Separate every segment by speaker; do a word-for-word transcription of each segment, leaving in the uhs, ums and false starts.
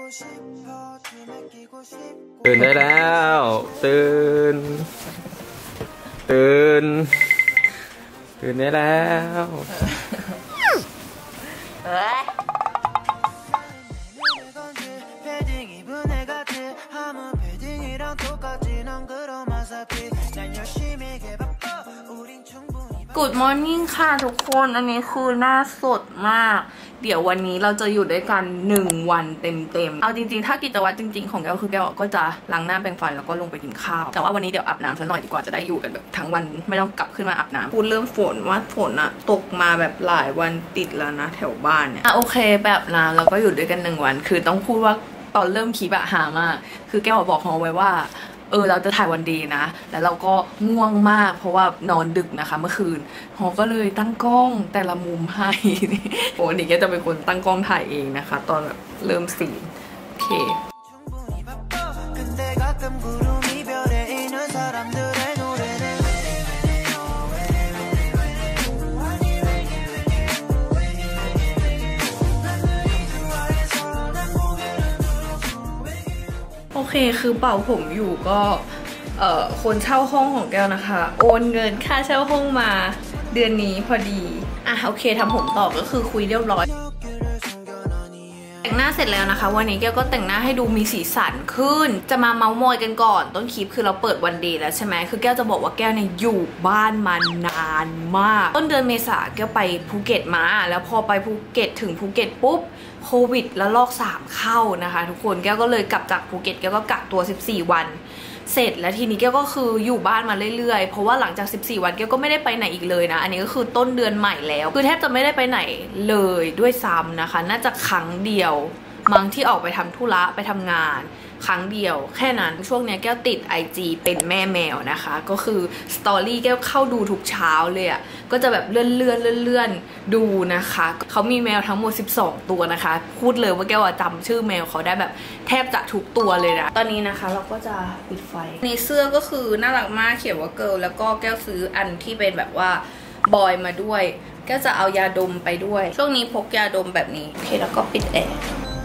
Speaker 1: ตื่นได้แล้วตื่นตื่นตื่นได้แล้ว
Speaker 2: Good morning ค่ะทุกคนอันนี้คือหน้าสดมากเดี๋ยววันนี้เราจะอยู่ด้วยกันหนึ่งวันเต็มๆเอาจริงๆถ้ากิจวัตรจริงๆของแกคือแกก็จะล้างหน้าแปรงฟันแล้วก็ลงไปกินข้าวแต่ว่าวันนี้เดี๋ยวอาบน้ำซะหน่อยดีกว่าจะได้อยู่กันแบบทั้งวันไม่ต้องกลับขึ้นมาอาบน้ำพูดเรื่องฝนว่าฝนอะตกมาแบบหลายวันติดแล้วนะแถวบ้านเนี่ยอ่ะโอเคแบบน้ำแล้วก็อยู่ด้วยกันหนึ่งวันคือต้องพูดว่าตอนเริ่มคลิปอะหามากคือแกบอกฮอไว้ว่าเออเราจะถ่ายวันดีนะแล้วเราก็ง่วงมากเพราะว่านอนดึกนะคะเมื่อคืนฮอก็เลยตั้งกล้องแต่ละมุมให้โอ้นี่แกจะเป็นคนตั้งกล้องถ่ายเองนะคะตอนแบบเริ่มซีนโอเคโอเคคือเป่าผมอยู่ก็เอ่อคนเช่าห้องของแก้วนะคะโอนเงินค่าเช่าห้องมาเดือนนี้พอดีอ่ะโอเคทำผมต่อก็คือคุยเรียบร้อยแต่งหน้าเสร็จแล้วนะคะวันนี้แก้วก็แต่งหน้าให้ดูมีสีสันขึ้นจะมาเมาส์มอยกันก่อนต้นคลิปคือเราเปิดวันเดย์แล้วใช่ไหมคือแก้วจะบอกว่าแก้วเนี่ยอยู่บ้านมานานมากต้นเดือนเมษาแก้วไปภูเก็ตมาแล้วพอไปภูเก็ตถึงภูเก็ตปุ๊บโควิดแล้วลอกสามเข้านะคะทุกคนแก้วก็เลยกลับจากภูเก็ตแก้วก็กักตัวสิบสี่วันเสร็จแล้วทีนี้แก้วก็คืออยู่บ้านมาเรื่อยๆเพราะว่าหลังจากสิบสี่วันแก้วก็ไม่ได้ไปไหนอีกเลยนะอันนี้ก็คือต้นเดือนใหม่แล้วคือแทบจะไม่ได้ไปไหนเลยด้วยซ้ำนะคะน่าจะครั้งเดียวมั้งที่ออกไปทำธุระไปทำงานครั้งเดียวแค่นั้นช่วงนี้แก้วติด ไอ จี เป็นแม่แมวนะคะก็คือสตอรี่แก้วเข้าดูทุกเช้าเลยอ่ะก็จะแบบเลื่อนเลื่อนเลื่อนเลื่อนดูนะคะเขามีแมวทั้งหมดสิบสองตัวนะคะพูดเลยว่าแก้วจำชื่อแมวเขาได้แบบแทบจะทุกตัวเลยนะตอนนี้นะคะเราก็จะปิดไฟนี่เสื้อก็คือน่ารักมากเขียนว่าเกิร์ลแล้วก็แก้วซื้ออันที่เป็นแบบว่าบอยมาด้วยแก้วจะเอายาดมไปด้วยช่วงนี้พกยาดมแบบนี้โอเคแล้วก็ปิดแอร์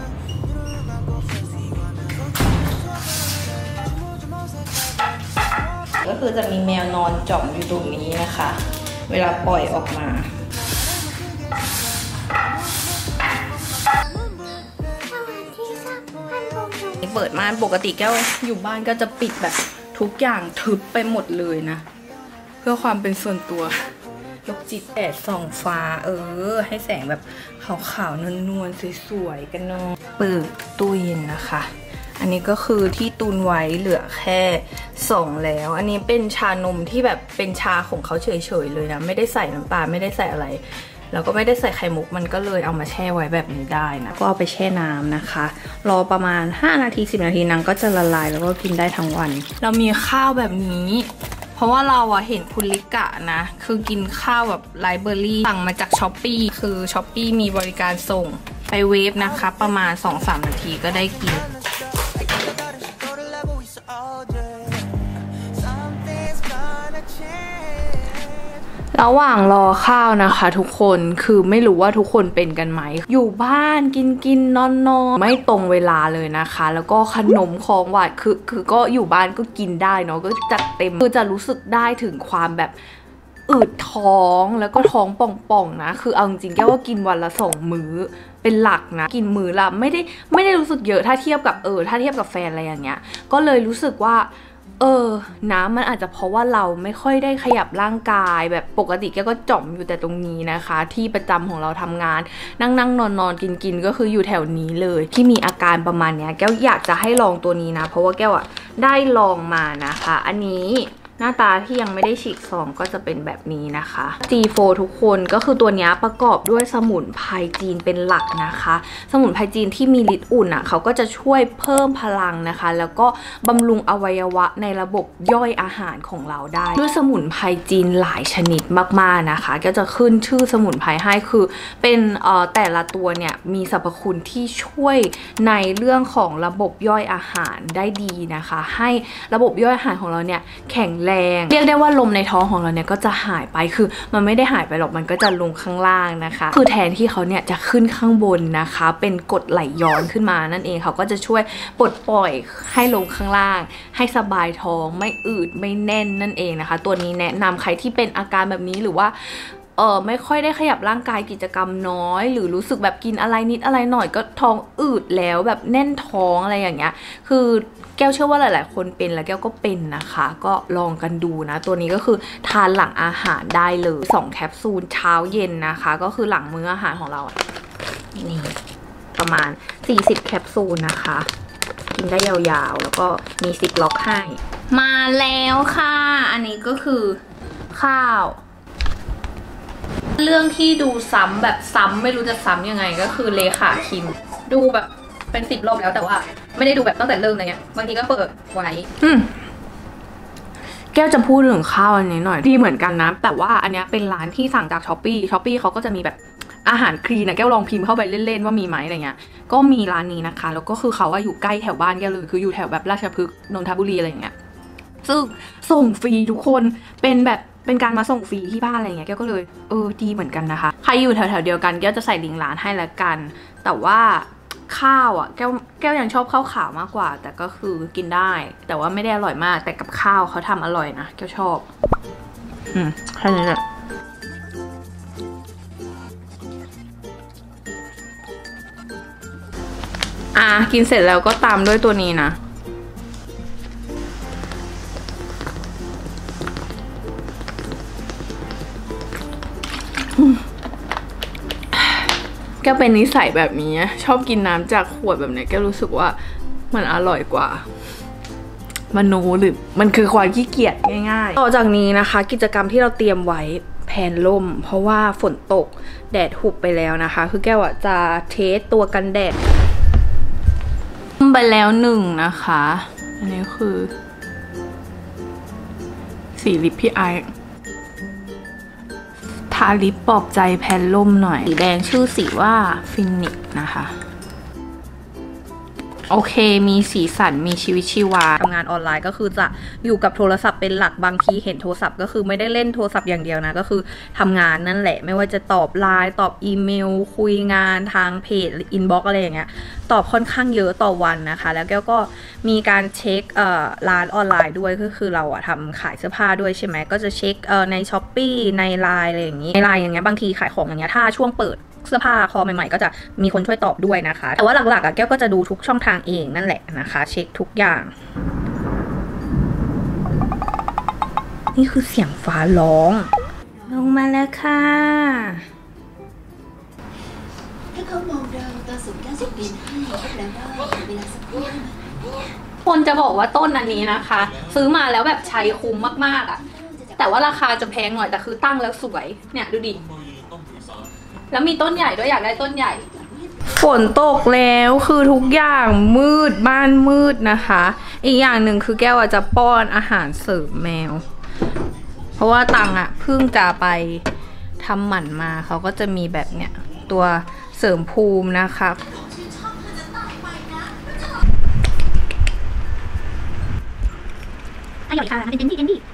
Speaker 2: ก็คือจะมีแมวนอนจ่อมอยู่ตรงนี้นะคะเวลาปล่อยออกมาเปิดม่านปกติแก้วอยู่บ้านก็จะปิดแบบทุกอย่างทึบไปหมดเลยนะเพื่อความเป็นส่วนตัวลกจิตแดดส่องฟ้าเออให้แสงแบบขาวๆนวลๆสวยๆกันเนาะเปิดตู้เย็นนะคะอันนี้ก็คือที่ตุนไว้เหลือแค่สองแล้วอันนี้เป็นชานมที่แบบเป็นชาของเขาเฉยๆเลยนะไม่ได้ใส่น้ำตาลไม่ได้ใส่อะไรแล้วก็ไม่ได้ใส่ไข่มุกมันก็เลยเอามาแช่ไว้แบบนี้ได้นะก็เอาไปแช่น้ำนะคะรอประมาณห้านาทีสิบนาทีนางก็จะละลายแล้วก็กินได้ทั้งวันเรามีข้าวแบบนี้เพราะว่าเราอะเห็นคุณลิกะนะคือกินข้าวแบบไลฟ์เบอร์รี่สั่งมาจากช้อปปี้คือช้อปปี้มีบริการส่งไปเวฟนะคะประมาณ สองถึงสาม นาทีก็ได้กินระหว่างรอข้าวนะคะทุกคนคือไม่รู้ว่าทุกคนเป็นกันไหมอยู่บ้านกินกินนอนนอนไม่ตรงเวลาเลยนะคะแล้วก็ขนมของหวานคือคือก็อยู่บ้านก็กินได้เนาะก็จัดเต็มคือจะรู้สึกได้ถึงความแบบอืดท้องแล้วก็ท้องป่องๆนะคือเอาจริงๆแก้วว่ากินวันละสองมื้อเป็นหลักนะกินมื้อละไม่ได้ไม่ได้รู้สึกเยอะถ้าเทียบกับเออถ้าเทียบกับแฟนอะไรอย่างเงี้ยก็เลยรู้สึกว่าเออน้ำมันอาจจะเพราะว่าเราไม่ค่อยได้ขยับร่างกายแบบปกติแกก็จ่อมอยู่แต่ตรงนี้นะคะที่ประจำของเราทำงานนั่งนั่งนอนนอนกินกินก็คืออยู่แถวนี้เลยที่มีอาการประมาณเนี้ยแก้วอยากจะให้ลองตัวนี้นะเพราะว่าแก้วอะได้ลองมานะคะอันนี้หน้าตาที่ยังไม่ได้ฉีกซองก็จะเป็นแบบนี้นะคะ จี โฟร์ ทุกคนก็คือตัวนี้ประกอบด้วยสมุนไพรจีนเป็นหลักนะคะสมุนไพรจีนที่มีฤทธิ์อุ่นอ่ะเขาก็จะช่วยเพิ่มพลังนะคะแล้วก็บำรุงอวัยวะในระบบย่อยอาหารของเราได้ด้วยสมุนไพรจีนหลายชนิดมากๆนะคะก็จะขึ้นชื่อสมุนไพรให้คือเป็นเอ่อแต่ละตัวเนี่ยมีสรรพคุณที่ช่วยในเรื่องของระบบย่อยอาหารได้ดีนะคะให้ระบบย่อยอาหารของเราเนี่ยแข็งแรรงเรียกได้ว่าลมในท้องของเราเนี่ยก็จะหายไปคือมันไม่ได้หายไปหรอกมันก็จะลงข้างล่างนะคะคือแทนที่เขาเนี่ยจะขึ้นข้างบนนะคะเป็นกรดไหลย้อนขึ้นมานั่นเองเขาก็จะช่วยปลดปล่อยให้ลงข้างล่างให้สบายท้องไม่อืดไม่แน่นนั่นเองนะคะตัวนี้แนะนำใครที่เป็นอาการแบบนี้หรือว่าเออไม่ค่อยได้ขยับร่างกายกิจกรรมน้อยหรือรู้สึกแบบกินอะไรนิดอะไรหน่อยก็ท้องอืดแล้วแบบแน่นท้องอะไรอย่างเงี้ยคือแก้วเชื่อว่าหลายๆคนเป็นแล้วแก้วก็เป็นนะคะก็ลองกันดูนะตัวนี้ก็คือทานหลังอาหารได้เลยสองแคปซูลเช้าเย็นนะคะก็คือหลังมื้ออาหารของเรานี่ประมาณสี่สิบแคปซูลนะคะกินได้ยาวๆแล้วก็มีซิปล็อกให้มาแล้วค่ะอันนี้ก็คือข้าวเรื่องที่ดูซ้ำแบบซ้ำไม่รู้จะซ้ำยังไงก็คือเลขาคิมดูแบบเป็นสิบรอบแล้วแต่ว่าไม่ได้ดูแบบตั้งแต่เริ่มเลยเนี่ยบางทีก็เปิดไว้อืมแก้วจะพูดถึงข้าวอันนี้หน่อยดีเหมือนกันนะแต่ว่าอันนี้เป็นร้านที่สั่งจากช้อปปี้ช้อปปี้เขาก็จะมีแบบอาหารคลีนนะแก้วลองพิมพ์เข้าไปเล่นๆว่ามีไหมอะไรเงี้ยก็มีร้านนี้นะคะแล้วก็คือเขาว่าอยู่ใกล้แถวบ้านแก้วเลยคืออยู่แถวแบบราชพฤกษ์นนทบุรีอะไรเงี้ยซึ่งส่งฟรีทุกคนเป็นแบบเป็นการมาส่งฟรีที่บ้านอะไรเงี้ยแก้วก็เลยเออดีเหมือนกันนะคะใครอยู่แถวๆเดียวกันแก้วจะใส่ลิงก์ร้านให้ละกันแต่ว่าข้าวอ่ะแก้วแก้วยังชอบข้าวขาวมากกว่าแต่ก็คือกินได้แต่ว่าไม่ได้อร่อยมากแต่กับข้าวเขาทำอร่อยนะแก้วชอบอืมแค่นี้แหละอ่ะกินเสร็จแล้วก็ตามด้วยตัวนี้นะแก้วเป็นนิสัยแบบนี้ชอบกินน้ำจากขวดแบบนี้แก้วรู้สึกว่ามันอร่อยกว่ามโนหรือมันคือความขี้เกียจง่ายๆต่อจากนี้นะคะกิจกรรมที่เราเตรียมไว้แผนล่มเพราะว่าฝนตกแดดหุบไปแล้วนะคะคือแก้วอะจะเทสตัวกันแดดไปแล้วหนึ่งนะคะอันนี้คือสีลิปพี่ไอทาลิปปลอบใจแผ่นล่มหน่อยสีแดงชื่อสีว่าฟินิกนะคะโอเคมีสีสันมีชีวิตชีวาทำงานออนไลน์ก็คือจะอยู่กับโทรศัพท์เป็นหลักบางทีเห็นโทรศัพท์ก็คือไม่ได้เล่นโทรศัพท์อย่างเดียวนะก็คือทำงานนั่นแหละไม่ว่าจะตอบไลน์ตอบอีเมลคุยงานทางเพจอินบ็อกซ์อะไรอย่างเงี้ยตอบค่อนข้างเยอะต่อวันนะคะแล้วแก้วก็มีการเช็คเอ่อร้านออนไลน์ด้วยก็คือเราอะทำขายเสื้อผ้าด้วยใช่ไหมก็จะเช็คเอ่อใน ช้อปปี้ ในไลน์อะไรอย่างงี้ในไลน์อย่างเงี้ยบางทีขายของอย่างเงี้ยถ้าช่วงเปิดเสื้อผ้าคอใหม่ๆก็จะมีคนช่วยตอบด้วยนะคะแต่ว่าหลักๆอะแก้วก็จะดูทุกช่องทางเองนั่นแหละนะคะเช็คทุกอย่างนี่คือเสียงฟ้าร้องลงมาแล้วค่ะถ้าเขามองเราตอนสูงเก้าสิบปีให้แล้วว่าเวลาสักครู่คนจะบอกว่าต้นอันนี้นะคะซื้อมาแล้วแบบใช้คุ้มมากๆอ่ะแต่ว่าราคาจะแพงหน่อยแต่คือตั้งแล้วสวยเนี่ยดูดิแล้วมีต้นใหญ่ด้วยอยากได้ต้นใหญ่ฝนตกแล้วคือทุกอย่างมืดบ้านมืดนะคะอีกอย่างหนึ่งคือแก้วจะป้อนอาหารเสริมแมวเพราะว่าตังอ่ะเพิ่งจะไปทำหมันมาเขาก็จะมีแบบเนี้ยตัวเสริมภูมินะคะอร่อยค่ะเป็นเจนนี่เจนนี่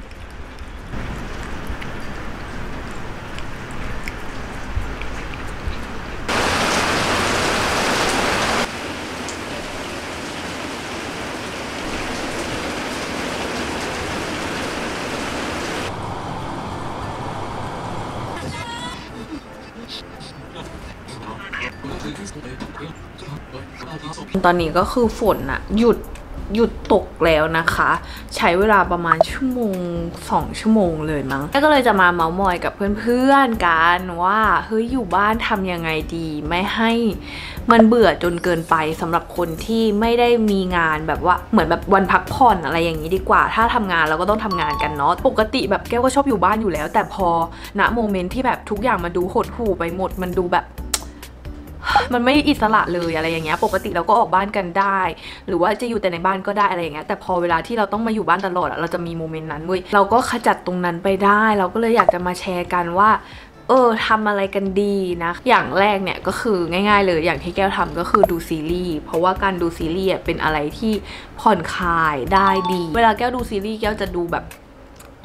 Speaker 2: ตอนนี้ก็คือฝนอะหยุดหยุดตกแล้วนะคะใช้เวลาประมาณชั่วโมงสองชั่วโมงเลยมั้งแล้วก็เลยจะมาเมาท์มอยกับเพื่อนๆกันว่าเฮ้ยอยู่บ้านทำยังไงดีไม่ให้มันเบื่อจนเกินไปสำหรับคนที่ไม่ได้มีงานแบบว่าเหมือนแบบวันพักผ่อนอะไรอย่างนี้ดีกว่าถ้าทำงานเราก็ต้องทำงานกันเนาะปกติแบบแก้วก็ชอบอยู่บ้านอยู่แล้วแต่พอณโมเมนต์ที่แบบทุกอย่างมันดูหดหู่ไปหมดมันดูแบบมันไม่อิสระเลยอะไรอย่างเงี้ยปกติเราก็ออกบ้านกันได้หรือว่าจะอยู่แต่ในบ้านก็ได้อะไรอย่างเงี้ยแต่พอเวลาที่เราต้องมาอยู่บ้านตลอดเราจะมีโมเมนต์นั้นเว้ยเราก็ขจัดตรงนั้นไปได้เราก็เลยอยากจะมาแชร์กันว่าเออทำอะไรกันดีนะอย่างแรกเนี่ยก็คือง่ายๆเลยอย่างที่แก้วทำก็คือดูซีรีส์เพราะว่าการดูซีรีส์เป็นอะไรที่ผ่อนคลายได้ดีเวลาแก้วดูซีรีส์แก้วจะดูแบบ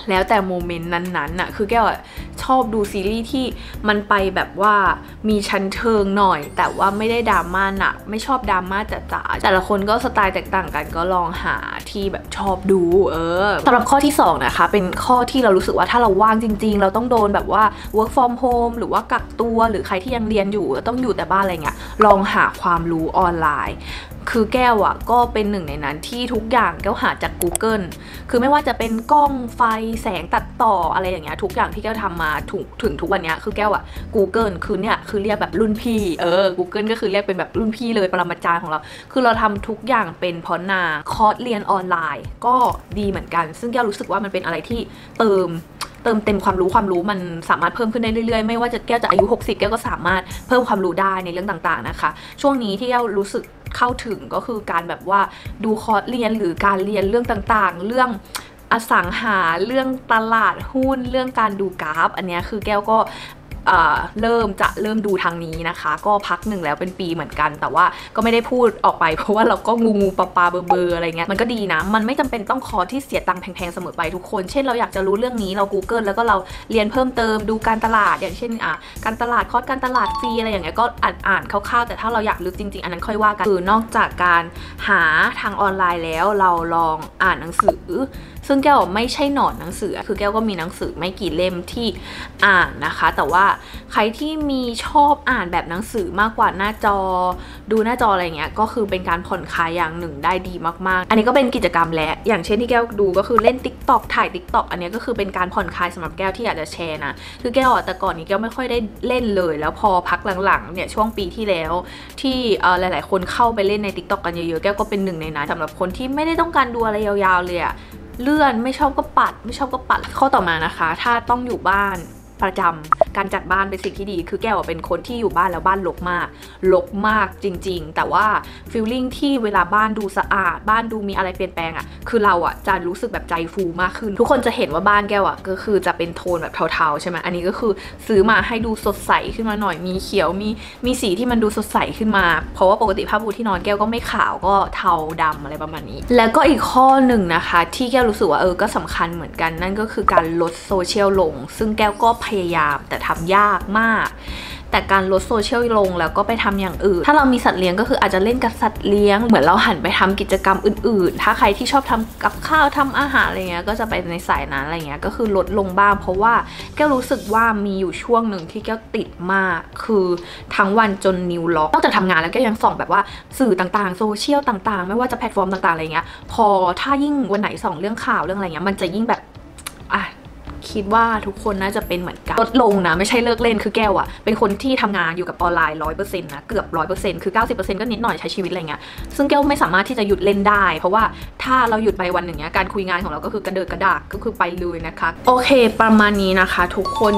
Speaker 2: แล้วแต่โมเมนต์นั้นๆน่ะคือแก้วชอบดูซีรีส์ที่มันไปแบบว่ามีชั้นเชิงหน่อยแต่ว่าไม่ได้ดราม่าหนักไม่ชอบดราม่าจ๋าๆแต่ละคนก็สไตล์แตกต่างกันก็ลองหาที่แบบชอบดูเออสำหรับข้อที่สองนะคะเป็นข้อที่เรารู้สึกว่าถ้าเราว่างจริงๆเราต้องโดนแบบว่า work from home หรือว่ากักตัวหรือใครที่ยังเรียนอยู่ต้องอยู่แต่บ้านอะไรเงี้ยลองหาความรู้ออนไลน์คือแก้วอะก็เป็นหนึ่งในนั้นที่ทุกอย่างแก้วหาจาก Google คือไม่ว่าจะเป็นกล้องไฟแสงตัดต่ออะไรอย่างเงี้ยทุกอย่างที่แก้วทำมาถึงถึงทุกวันนี้คือแก้วอะ Google คือเนี่ยคือเรียกแบบรุ่นพี่เออ Google ก็คือเรียกเป็นแบบรุ่นพี่เลยปรมาจารย์ของเราคือเราทำทุกอย่างเป็นเพราะนางคอร์สเรียนออนไลน์ก็ดีเหมือนกันซึ่งแก้วรู้สึกว่ามันเป็นอะไรที่เติมเติมเต็มความรู้ความรู้มันสามารถเพิ่มขึ้นได้เรื่อยๆไม่ว่าจะแก้วจะอายุหกสิบแก้วก็สามารถเพิ่มความรู้ได้ในเรื่องต่างๆนะคะช่วงนี้ที่แก้วรู้สึกเข้าถึงก็คือการแบบว่าดูคอร์สเรียนหรือการเรียนเรื่องต่างๆเรื่องอสังหาเรื่องตลาดหุ้นเรื่องการดูกราฟอันนี้คือแก้วก็เริ่มจะเริ่มดูทางนี้นะคะก็พักหนึ่งแล้วเป็นปีเหมือนกันแต่ว่าก็ไม่ได้พูดออกไปเพราะว่าเราก็งูงูปลาปลาเบอร์เบอร์อะไรเงี้ยมันก็ดีนะมันไม่จำเป็นต้องคอร์สที่เสียตังค์แพงๆเสมอไปทุกคนเช่นเราอยากจะรู้เรื่องนี้เรา Google แล้วก็เราเรียนเพิ่มเติมดูการตลาดอย่างเช่นอ่ะการตลาดคอร์สการตลาดฟรีอะไรอย่างเงี้ยก็อ่านอ่านคร่าวๆแต่ถ้าเราอยากลึกจริงๆอันนั้นค่อยว่ากันคือนอกจากการหาทางออนไลน์แล้วเราลองอ่านหนังสือซึ่งแก้วไม่ใช่หนอนหนังสือคือแก้วก็มีหนังสือไม่กี่เล่มที่อ่านนะคะแต่ว่าใครที่มีชอบอ่านแบบหนังสือมากกว่าหน้าจอดูหน้าจออะไรเงี้ยก็คือเป็นการผ่อนคลายอย่างหนึ่งได้ดีมากๆอันนี้ก็เป็นกิจกรรมและอย่างเช่นที่แก้วดูก็คือเล่น ติ๊กต็อก ถ่าย ติ๊กต็อก อันนี้ก็คือเป็นการผ่อนคลายสำหรับแก้วที่อยากจะแชร์นะคือแก้วแต่ก่อนนี้แก้วไม่ค่อยได้เล่นเลยแล้วพอพักหลังๆเนี่ยช่วงปีที่แล้วที่หลายๆคนเข้าไปเล่นใน ติ๊กต็อก กันเยอะๆแก้วก็เป็นหนึ่งในนั้นสำหรับคนที่ไม่ได้ต้องการดูอะไรยาวๆเลยอะเลื่อนไม่ชอบก็ปัดไม่ชอบก็ปัดข้อต่อมานะคะถ้าต้องอยู่บ้านประจำการจัดบ้านเป็นสิ่งที่ดีคือแก้วเป็นคนที่อยู่บ้านแล้วบ้านรกมากรกมากจริงๆแต่ว่าฟีลลิ่งที่เวลาบ้านดูสะอาดบ้านดูมีอะไรเปลี่ยนแปลงอ่ะคือเราอ่ะจะรู้สึกแบบใจฟูมากขึ้นทุกคนจะเห็นว่าบ้านแก้วอ่ะก็คือจะเป็นโทนแบบเทาๆใช่ไหมอันนี้ก็คือซื้อมาให้ดูสดใสขึ้นมาหน่อยมีเขียวมีมีสีที่มันดูสดใสขึ้นมาเพราะว่าปกติผ้าปูที่นอนแก้วก็ไม่ขาวก็เทาดำอะไรประมาณนี้แล้วก็อีกข้อหนึ่งนะคะที่แก้วรู้สึกว่าเออก็สำคัญเหมือนกันนั่นก็คือการลดโซเชียลลงซึ่งแก้วก็พยายามแต่ทำยากมากแต่การลดโซเชียลลงแล้วก็ไปทำอย่างอื่นถ้าเรามีสัตว์เลี้ยงก็คืออาจจะเล่นกับสัตว์เลี้ยงเหมือนเราหันไปทำกิจกรรมอื่นๆถ้าใครที่ชอบทำกับข้าวทำอาหารอะไรเงี้ยก็จะไปในสายนั้นอะไรเงี้ยก็คือลดลงบ้างเพราะว่าแก้วรู้สึกว่ามีอยู่ช่วงหนึ่งที่แก้วติดมากคือทั้งวันจนนิวล็อกนอกจากทำงานแล้วก็ยังส่องแบบว่าสื่อต่างๆโซเชียลต่างๆไม่ว่าจะแพลตฟอร์มต่างๆอะไรเงี้ยพอถ้ายิ่งวันไหนส่องเรื่องข่าวเรื่องอะไรเงี้ยมันจะยิ่งแบบอ่ะคิดว่าทุกคนน่าจะเป็นเหมือนกันลดลงนะไม่ใช่เลิกเล่นคือแก้วอะเป็นคนที่ทำงานอยู่กับออนไลน์ ร้อยเปอร์เซ็นต์ นะเกือบ ร้อยเปอร์เซ็นต์ คือ เก้าสิบเปอร์เซ็นต์ ก็นิดหน่อยใช้ชีวิตอะไรเงี้ยซึ่งแก้วไม่สามารถที่จะหยุดเล่นได้เพราะว่าถ้าเราหยุดไปวันหนึ่งเนี้ยการคุยงานของเราก็คือกระเดิดกระดากก็คือไปเลยนะคะโอเคประมาณนี้นะคะทุกคน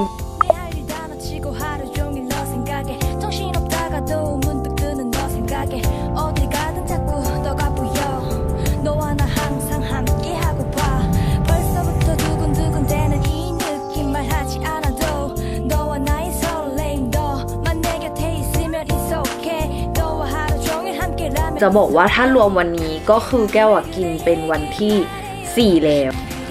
Speaker 2: จะบอกว่าถ้ารวมวันนี้ก็คือแก้วกินเป็นวันที่สี่แล้ว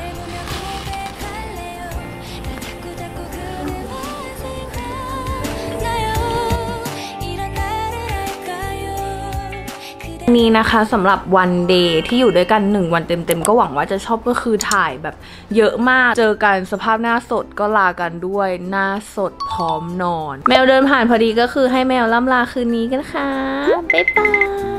Speaker 2: นี้นะคะสำหรับวันเดย์ที่อยู่ด้วยกันหนึ่งวันเต็มๆก็หวังว่าจะชอบก็คือถ่ายแบบเยอะมากเจอกันสภาพหน้าสดก็ลากันด้วยหน้าสดพร้อมนอนแมวเดินผ่านพอดีก็คือให้แมวล่ำลาคืนนี้กันค่ะบ๊ายบาย